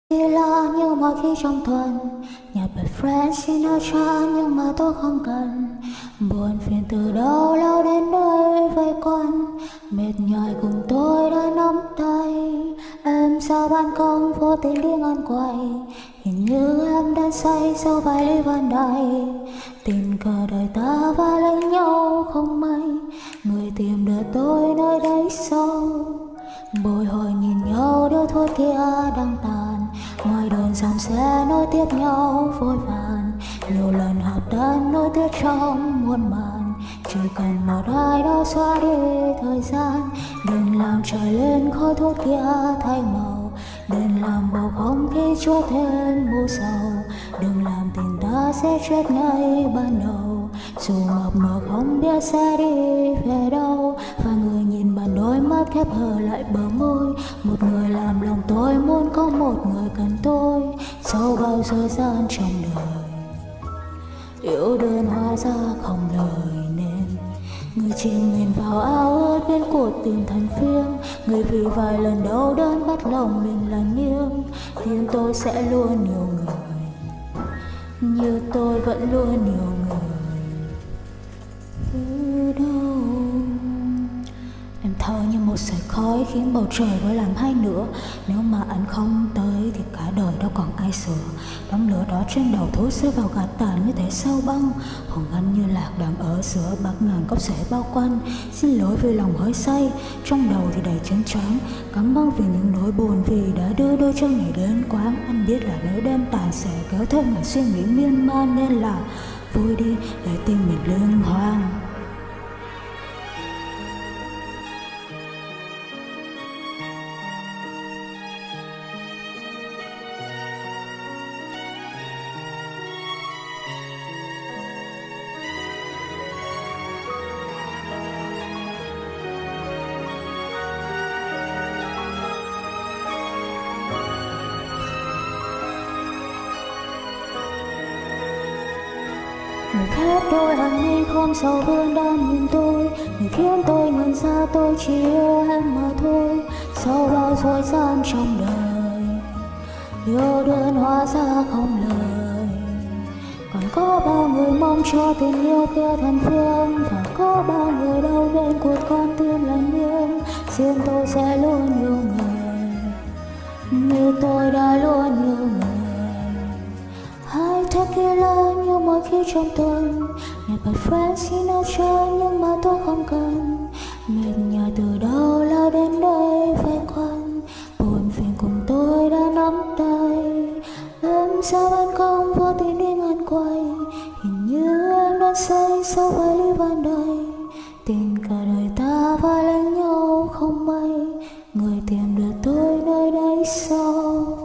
Chỉ là như mọi khi trong tuần, nhặt bật friend xin ở cha nhưng mà tôi không cần. Buồn phiền từ đâu lao đến đây vây quanh, mệt nhòi cùng tôi đã nắm tay. Em ra ban công vô tình đi ngang quay, hình như em đang say sau vài ly van đài. Tình cờ đời ta va lấy nhau không may, người tìm đưa tôi nơi đáy sâu. Bồi hồi nhìn nhau đứa thôi kia đang tàn, ngoài đường dòng xe nối tiếp nhau vội vàng. Nhiều lần hợp tan nối tiếc trong muôn màn, chỉ cần một ai đó xóa đi thời gian. Đừng làm trời lên khói thuốc kia thay màu, đừng làm bầu không khí chúa thêm mù sầu. Đừng làm tình ta sẽ chết ngay ban đầu, dù mập mờ không biết sẽ đi về đâu. Và người nhìn bằng đôi mắt khép hờ lại bờ môi, một người làm lòng tôi muốn có một người cần tôi. Sau bao giờ gian trong đời, yêu đơn hóa ra không lời nên, người chìm mình vào áo ướt bên cuộc tìm thành phiên. Người vì vài lần đau đớn bắt lòng mình là nghiêng, tim tôi sẽ luôn yêu người như tôi vẫn luôn yêu người. Từ đâu em thở như một sợi khói khiến bầu trời vơi làm hai nửa. Nếu mà anh không tới thì cả đời đâu còn ai sửa. Đống lửa đó trên đầu thối rơi vào gạt tàn như thể sâu băng, hồn anh như lạc đang ở giữa bạc ngàn góc rễ bao quanh. Xin lỗi vì lòng hơi say, trong đầu thì đầy chấn choáng. Cảm ơn vì những nỗi buồn, vì đã đưa đôi chân này đến quán. Anh biết là nếu đêm tàn sẽ kéo theo ngày suy nghĩ miên man, nên là vui đi để tim mình lương hoang. Người khép đôi hàng mi không sầu vương đang nhìn tôi, người khiến tôi nhận ra tôi chỉ yêu em mà thôi. Sau bao dối gian trong đời, yêu đơn hóa ra không lời. Còn có bao người mong cho tình yêu kia thành phương, và có bao người đâu bên cuộc con tim là nghiêng. Riêng tôi sẽ luôn yêu người như tôi đã luôn yêu người. Hai tequila như mỗi khi trong tuần, nhặt bật friend xin ở cha nhưng mà tôi không cần. Mệt nhòi từ đâu lao đến đây vây quanh, buồn phiền cùng tôi đã nắm tay. Em ra ban công vô tình đi ngang quay, hình như em đang say sau vài ly van đài. Tình cả đời ta va lấy nhau không may, người tìm được tôi nơi đáy sâu.